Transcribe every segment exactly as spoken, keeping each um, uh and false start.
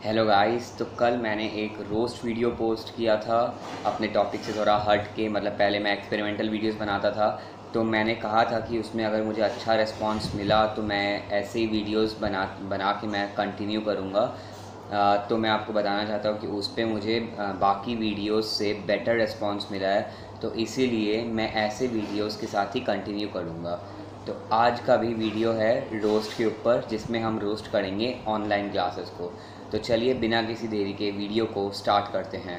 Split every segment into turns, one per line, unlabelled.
Hello guys, तो कल मैंने एक रोस्ट वीडियो पोस्ट किया था अपने टॉपिक से थोड़ा हट के। मतलब पहले मैं एक्सपेरिमेंटल वीडियोस बनाता था, तो मैंने कहा था कि उसमें अगर मुझे अच्छा रिस्पांस मिला तो मैं ऐसे ही वीडियोस बना बना के मैं कंटिन्यू करूँगा। तो मैं आपको बताना चाहता हूँ कि उस पर मुझे आ, बाकी वीडियोस से बेटर रिस्पांस मिला है, तो इसीलिए मैं ऐसे वीडियोस के साथ ही कंटिन्यू करूँगा। तो आज का भी वीडियो है रोस्ट के ऊपर, जिसमें हम रोस्ट करेंगे ऑनलाइन क्लासेस को। तो चलिए बिना किसी देरी के वीडियो को स्टार्ट करते हैं।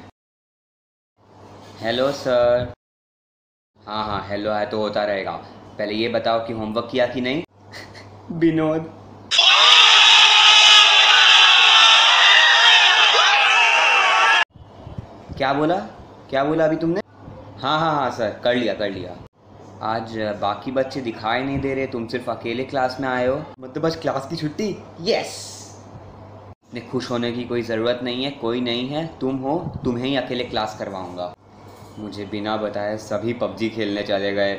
Hello sir. हाँ हाँ हेलो है तो होता रहेगा। पहले ये बताओ कि होमवर्क किया कि नहीं। विनोद। क्या बोला क्या बोला अभी तुमने? हाँ हाँ हाँ सर, कर लिया कर लिया। आज बाकी बच्चे दिखाई नहीं दे रहे, तुम सिर्फ अकेले क्लास में आए हो। मतलब बस क्लास की छुट्टी? यस। इतने खुश होने की कोई ज़रूरत नहीं है, कोई नहीं है, तुम हो, तुम्हें ही अकेले क्लास करवाऊंगा। मुझे बिना बताए सभी पबजी खेलने चले गए।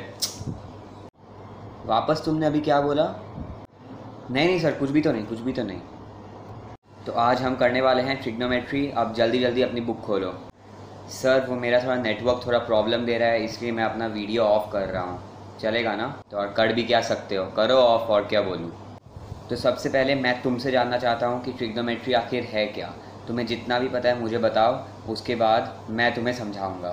वापस तुमने अभी क्या बोला? नहीं नहीं सर, कुछ भी तो नहीं, कुछ भी तो नहीं। तो आज हम करने वाले हैं ट्रिग्नोमेट्री। अब जल्दी जल्दी अपनी बुक खोलो। सर वो मेरा थोड़ा नेटवर्क थोड़ा प्रॉब्लम दे रहा है, इसलिए मैं अपना वीडियो ऑफ कर रहा हूँ। चलेगा ना? तो और कर भी क्या सकते हो, करो ऑफ, और क्या बोलूँ। तो सबसे पहले मैं तुमसे जानना चाहता हूँ कि ट्रिग्नोमेट्री आखिर है क्या। तुम्हें जितना भी पता है मुझे बताओ, उसके बाद मैं तुम्हें समझाऊँगा।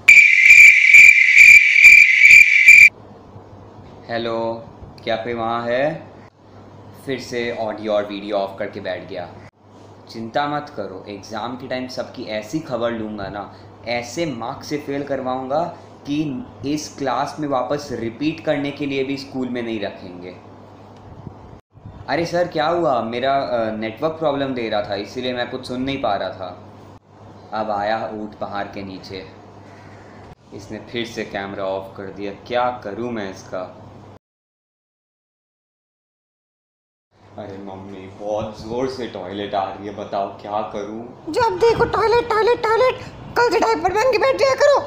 हेलो, क्या कोई वहाँ है? फिर से ऑडियो और वीडियो ऑफ करके बैठ गया। चिंता मत करो, एग्ज़ाम के टाइम सबकी ऐसी खबर लूँगा ना, ऐसे मार्क्स से फेल करवाऊँगा कि इस क्लास में वापस रिपीट करने के लिए भी स्कूल में नहीं रखेंगे। अरे सर क्या हुआ? मेरा नेटवर्क प्रॉब्लम दे रहा था, इसीलिए मैं कुछ सुन नहीं पा रहा था। अब आया ऊँट पहाड़ के नीचे। इसने फिर से कैमरा ऑफ कर दिया, क्या करूँ मैं इसका। अरे मम्मी बहुत ज़ोर से टॉयलेट आ रही है, बताओ क्या करूँ।
जब देखो टॉयलेट टॉयलेट टॉयलेट, कल से डायपर पहन के बैठ जाया करो।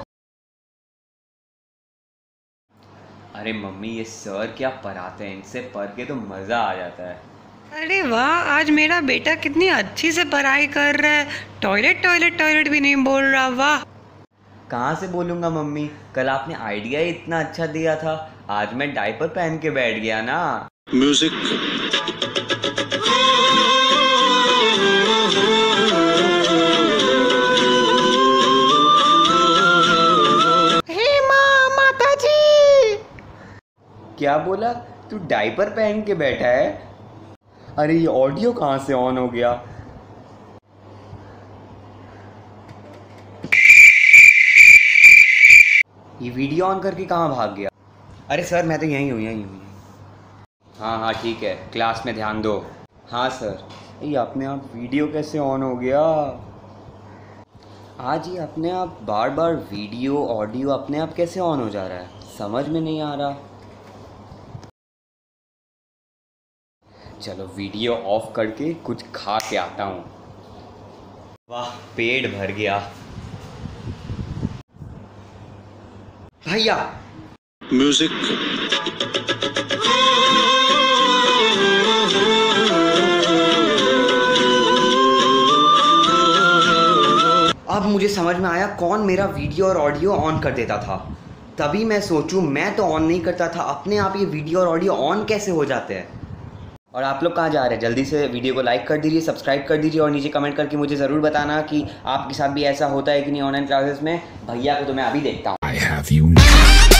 अरे मम्मी ये सर क्या पढ़ाते हैं, इनसे पढ़ के तो मज़ा आ जाता है।
अरे वाह, आज मेरा बेटा कितनी अच्छी से पढ़ाई कर रहा है, टॉयलेट टॉयलेट टॉयलेट भी नहीं बोल रहा। वाह।
कहाँ से बोलूँगा मम्मी, कल आपने आइडिया ही इतना अच्छा दिया था, आज मैं डायपर पहन के बैठ गया ना।
म्यूजिक।
हे माँ, माता जी।
क्या बोला? तू डायपर पहन के बैठा है? अरे ये ऑडियो कहाँ से ऑन हो गया? ये वीडियो ऑन करके कहाँ भाग गया? अरे सर मैं तो यहीं हूँ यहीं हूँ। हाँ हाँ ठीक है, क्लास में ध्यान दो। हाँ सर। ये अपने आप वीडियो कैसे ऑन हो गया? आज ये अपने आप बार बार वीडियो ऑडियो अपने आप कैसे ऑन हो जा रहा है, समझ में नहीं आ रहा। चलो वीडियो ऑफ करके कुछ खा के आता हूँ। वाह, पेट भर गया। भैया।
म्यूजिक।
अब मुझे समझ में आया कौन मेरा वीडियो और ऑडियो ऑन कर देता था। तभी मैं सोचूं, मैं तो ऑन नहीं करता था, अपने आप ये वीडियो और ऑडियो ऑन कैसे हो जाते हैं। और आप लोग कहाँ जा रहे हैं? जल्दी से वीडियो को लाइक कर दीजिए, सब्सक्राइब कर दीजिए, और नीचे कमेंट करके मुझे ज़रूर बताना कि आपके साथ भी ऐसा होता है कि नहीं ऑनलाइन क्लासेस में। भैया को तो मैं अभी देखता हूँ।